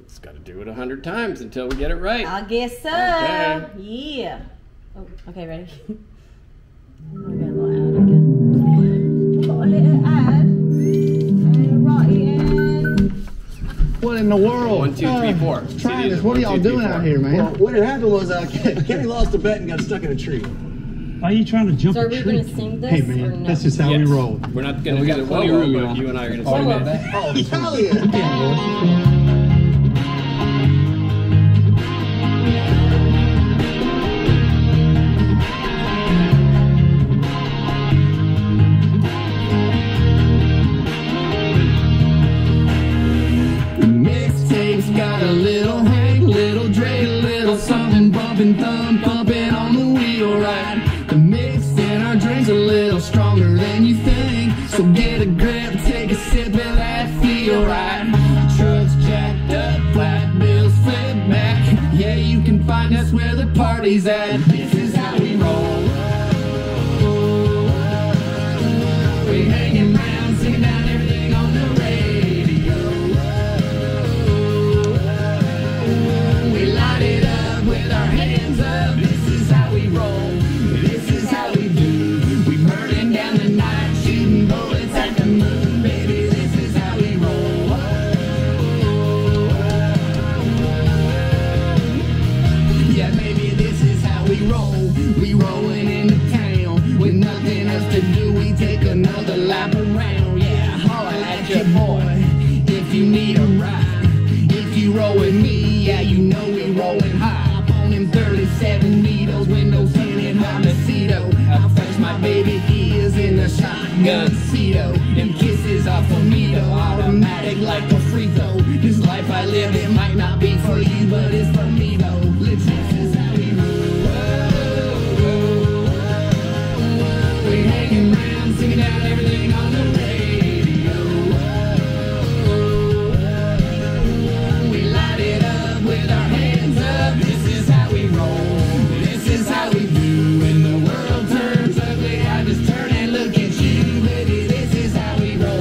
Just got to do it 100 times until we get it right. I guess so. Okay. Yeah. Oh, okay, ready? I'm gonna go out again. Got a little ad. Right in. What in the world? 1, 2, 3, 4. Travis, what are y'all doing out here, man? Well, what had happened was Kenny lost a bet and got stuck in a tree. Why are you trying to jump So a are we tree? going to sing this? Hey, or man, no? that's just how we roll. We're not going to get it plenty well, of room, but y'all. you and I are going to Oh, sing yeah. that. Oh, hell yeah. Yeah, boy. Got a little hang, little Dre, a little something bumping, thumb pumping on the wheel right. The mix in our drink's a little stronger than you think, so get a grip, take a sip of that feel right. Trucks jacked up, flat bills flip back. Yeah, you can find us where the party's at. This is how we roll. We hanging around, singing down everything on the radio. We light it up with our hands up. This is how we roll. This is how we do. We burning down the night, shooting bullets at the moon, baby. This is how we roll. Yeah, baby, this is how we roll. We rolling into town with nothing else to do. We take another lap around. Yeah, holler at your boy if you need a ride. If you roll with me, yeah, you know we rolling high. Up on them 37 needles, windows tinted, Montecito. How fresh my baby is in the shotgun Cedo. Them kisses are for me though, automatic like a free throw. This life I live, it might not be for you, but it's for me though. This is how we roll. We hanging around, singing down everything on the radio. We light it up with our hands up. This is how we roll. This is how we do. When the world turns ugly, I just turn and look at you, baby. This is how we roll.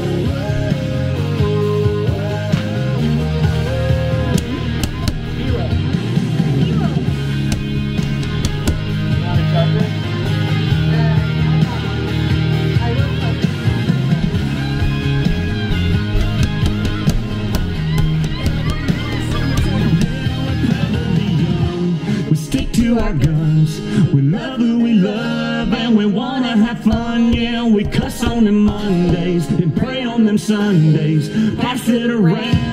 We stick to our guns. We love who we love, and we wanna have fun. Yeah, we cuss on them Mondays and pray on them Sundays. Pass it around.